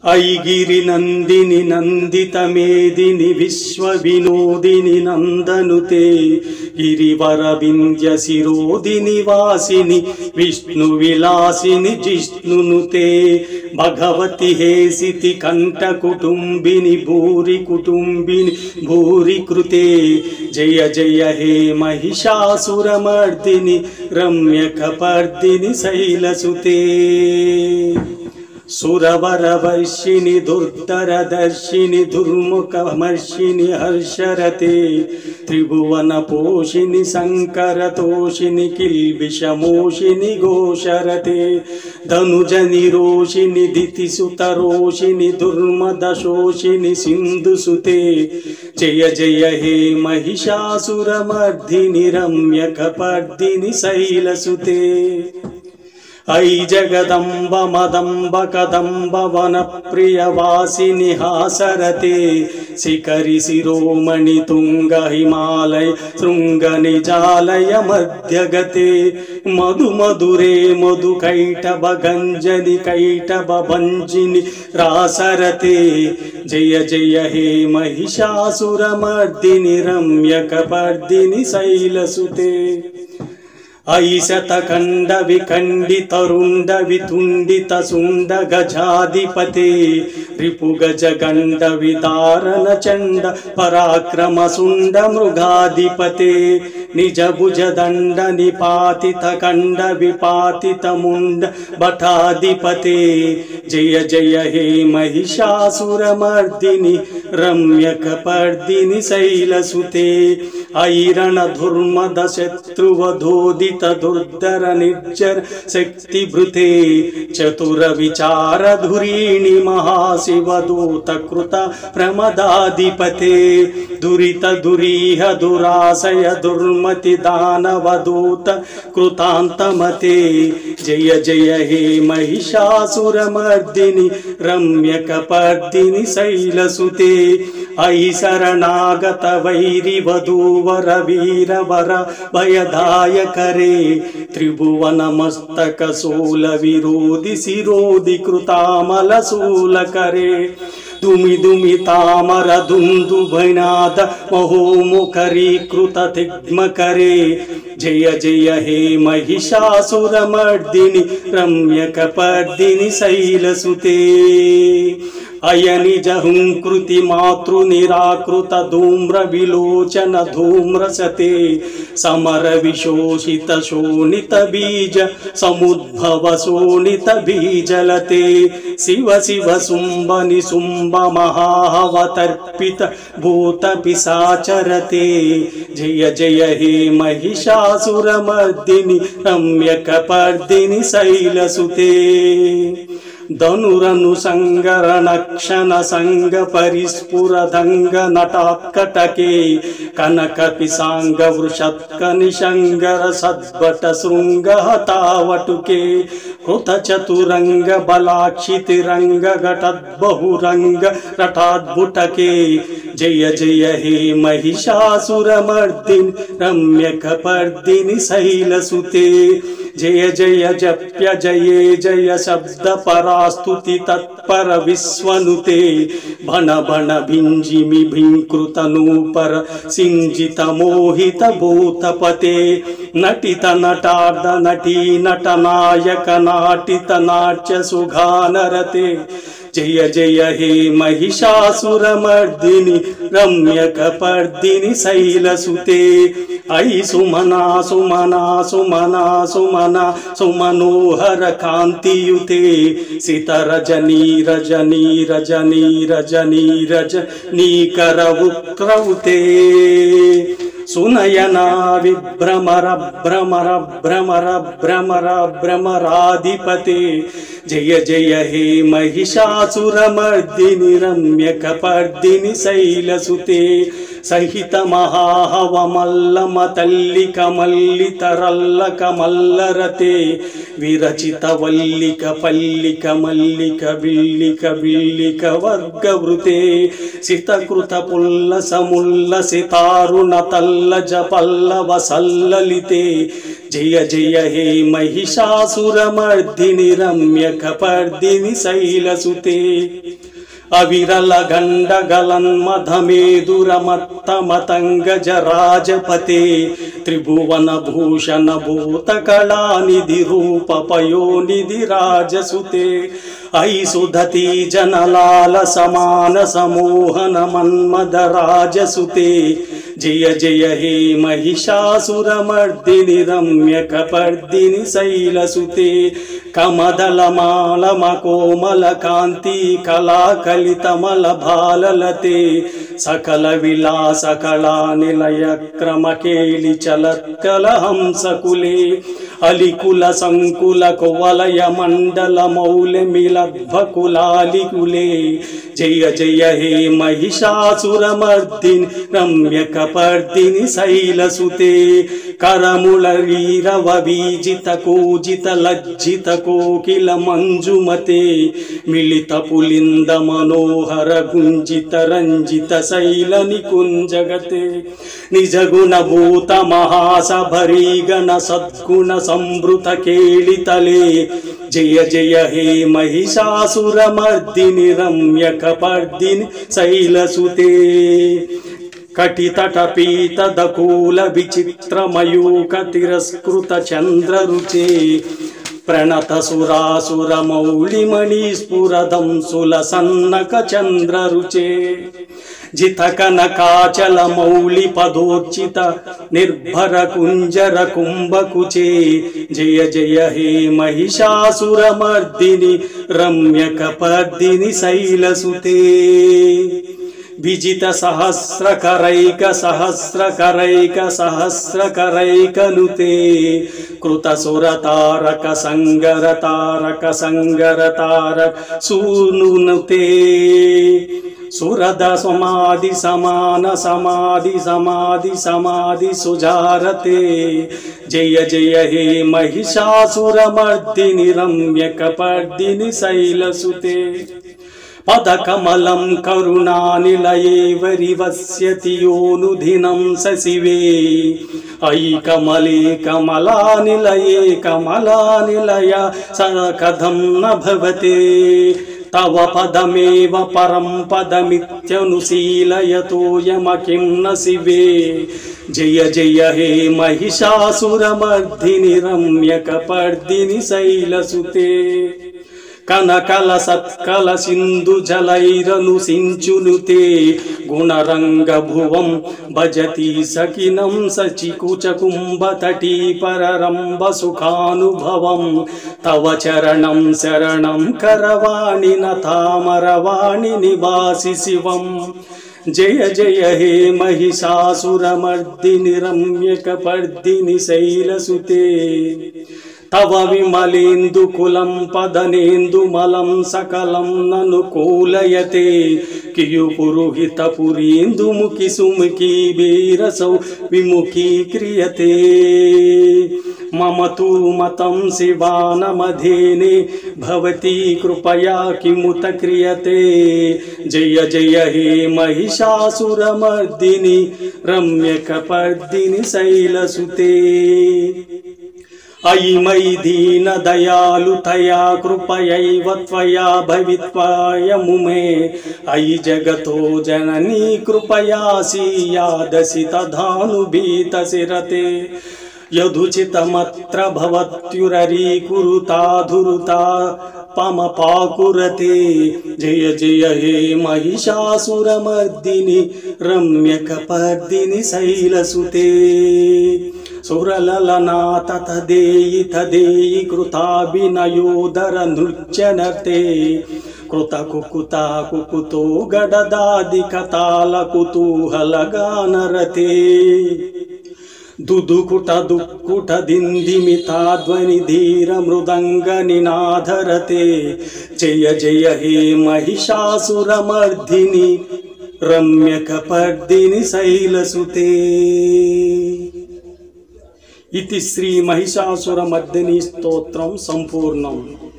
ऐगिरि नंदिनि नंदित मेदिनि विश्व विनोदिनि नंदनुते गिरिवर विंध्य शिरोदिनि वासिनि विष्णु विलासिनि जिष्णुनुते भगवति हेसिति कंठ कुटुंबिनि भूरि कुटुंबिनि भूरि कृते जय जय हे महिषासुरमर्दिनि रम्यकपर्दिनि शैलसुते सुरवरवर्षिणि दुर्धरदर्शिनि दुर्मुखमर्षिणि हर्षरते त्रिभुवनपोषिणि शङ्करतोषिणि किल्बिषमोषिणि घोषरते धनुजनिरोषिणि दितिसुतरोषिणि दुर्मदशोषिणि सिन्धुसुते जय जय हे महिषासुरमर्दिनि रम्यकपर्दिनि शैलसुते ऐ जगदम्ब मदम्ब कदम्ब वनप्रियवासिनि हासरते शिखरि शिरोमणि तुंग हिमालय शृंगनिजालय मध्यगते मधु मधुरे मधु कैटभ गंजनि कैटभ भंजिनि रासरते जय जय हे महिषासुरमर्दिनि रम्यकपर्दिनि शैलसुते ऐशतखंड विखंडित रुंड वितुंडित सुंड गजाधिपते रिपुगज गंड विदारण चंड पराक्रम सुंड मृगाधिपते निज भुज दंड निपातित खंड विपातित मुंड भटाधिपते जय जय हे महिषासुरमर्दिनि रम्यकपर्दिनि शैलसुते ऐरण धुर्मद शत्रुवधोदित दुर्धर निर्जर शक्ति भृते चतुर विचार धुरीणि महाशिवदूत कृत प्रमदाधिपते दुरित दुरीह दुराशय दुर्मति दानवदूत कृतान्तमते जय जय हे महिषासुरमर्दिनि रम्यकपर्दिनि शैलसुते ऐ शरणागत वैरि वधूवर वीरवर भयदायकरे त्रिभुवन मस्तक शूल विरोधि शिरोधि कृतामल शूल करे दुमि दुमि तामर दुन्दुभनाद महोमुखरी कृत तिग्म करे जय जय हे महिषासुरमर्दिनि रम्यकपर्दिनि शैलसुते अयनिज हुंकृति मातृ निराकृत धूम्र विलोचन धूम्रसते समर विशोषित शोणित बीज समुद्भव शोणित बीजलते शिव शिव शुंभ निशुंभ महावतर्पित भूत पिशाचरते जय जय हे महिषासुरमर्दिनि रम्यकपर्दिनि शैलसुते धनुरनु संगरण क्षण संग परिस्फुरदंग नटात्कटके कनक पिशांग वृषत्क निशंगर सद्भट शृंग हतावटुके कृत चतुरंग बलाक्षितिरंग घटद्बहुरंग रटाद्भुटके जय जय हे महिषासुरमर्दिनि रम्यकपर्दिनि शैलसुते जय जय जप्य जये जय शब्द परास्तुति तत्पर विश्वनुते भन भन भिंजिमि भिंकृत नूपर सिंजित मोहित भूतपते नटित नटार्ध नटी नटनायक नाटित नाट्य सुगानरते जय जय हे महिषासुरमर्दिनि रम्यकपर्दिनि शैलसुते ऐ सुमना सुमना सुमना सुमना सुमनोहर कांतियुते सित रजनी रजनी रजनी रजनी रजनीकर वक्त्रौते सुनयना विभ्रमर भ्रमर भ्रमर भ्रमर भ्रमराधिपते जय जय हे महिषासुरमर्दिनि रम्यकपर्दिनि शैलसुते సహిత మహాహవమల్లమ తల్లిక మల్లిత రల్లక మల్లరతే విరచిత వల్లిక పల్లిక మల్లిక బిల్లిక బిల్లిక వర్గవృతే సితకృత పుల్లసముల్లసితారుణ తల్లజ పల్లవ సల్లలితే జయ జయ హే మహిషాసురమర్దిని రమ్యకపర్దిని శైలసుతే అవిరల గండగలన్మధమేదురమత్తమతంగజ రాజపతే త్రిభువన భూషణ భూత కళానిధి రూప పయోనిధి రాజసుతే ఐసుధతి జనలాల సమాన సమోహన మన్మద రాజసుతే జయ జయ హే మహిషాసురమర్దిని రమ్యకపర్దిని శైలసుతే కమదలమాలమ కోమల కాంతి కళాకలితమల భాలలతే సకల విలాస కళా నిలయ క్రమకేలి చలత్కల హంసకులే అలికుల సంకుల కువలయ మండల మౌలమిలద్భకులాలికులే జయ జయ హే మహిషాసురమర్దిని రమ్యకపర్దిని శైలసుతే కరముల వీరవ వీజిత కూజిత లజ్జిత కోకిల మంజుమతే మిళిత పులింద మనోహర గుంజిత రంజిత శైల నికుంజగతే నిజగుణ భూత మహాసభరీ గణ సద్గుణ సంభృత కేళితలే జయ జయ హే మహిషాసురమర్దిని రమ్యకపర్దిని శైలసుతే కటితటపీత దకూల విచిత్ర మయూక తిరస్కృత చంద్రరుచే ప్రణత సురాసుర మౌళిమణి స్ఫురదంసుల సన్నక చంద్రరుచే జిత కనకాచల మౌళి పదోర్చిత నిర్భర కుంజర కుంభకుచే జయ జయ హే మహిషాసురమర్దిని రమ్యకపర్దిని శైలసుతే విజిత సహస్రకరైక సహస్రకరైక సహస్రకరైకనుతే కృత సురతారక సంగర తారక సంగర తారక సూనునుతే సురద సమాధి సమాన సమాధి సమాధి సమాధి సుజారతే జయ జయ హే మహిషాసురమర్దిని రమ్యకపర్దిని శైలసుతే పదకమలం కరుణానిలయే వరివస్యతి యోనుధినం సశివే ఐకమలే కమలానిలయే కమలానిలయ సకథం న భవతే తవ పదమేవ పరం పదమిత్యనుశీలయతో యమకిం న శివే జయ జయ హే మహిషాసురమర్దిని రమ్యకపర్దిని శైలసుతే కనకల సత్కల సింధు జలైరను సించునుతే గుణరంగ భువం భజతి సకినం సచికుచ కుంభతటీ పరరంబ సుఖానుభవం తవ చరణం శరణం కరవాణి నతామరవాణి నివాసి శివం జయ జయ హే మహిషాసురమర్దిని రమ్యకపర్దిని శైలసుతే తవ విమలేందు కులం పదనేందు మలం సకలం నను కూలయతే కియు పురుహిత పురీందు ముఖి సుముఖి బీరసౌ విముఖీ క్రియతే మమ తు మతం శివానమధేనే భవతి కృపయా కిముత క్రియతే జయ జయ హే మహిషాసురమర్దిని రమ్యకపర్దిని శైలసుతే అయి మై దీన దయాలు తయా కృపయైవ త్వయా భవిత్వాయముమే అయి జగతో జననీ కృపయాసీయాదసి తధానుభీత శిరతే యదుచితమత్ర భవత్యురరీకురుతాధురుతా పమపాకురతే జయ జయ హే మహిషాసురమర్దిని రమ్యకపర్దిని శైలసుతే సురలలనా తదేయి తదేయి కృతాభినయోదర నృత్యనతే కృత కుకుత కుకుతో గడదాది కతాల కుతూహలగానరతే దుదుకుట దుక్కుట దిందిమితాధ్వని ధీర మృదంగ నినాధరతే జయ జయ హే మహిషాసురమర్దిని రమ్యకపర్దిని శైలసుతే. इति श्री महिषासुरमर्दिनी स्तोत्रम संपूर्णम।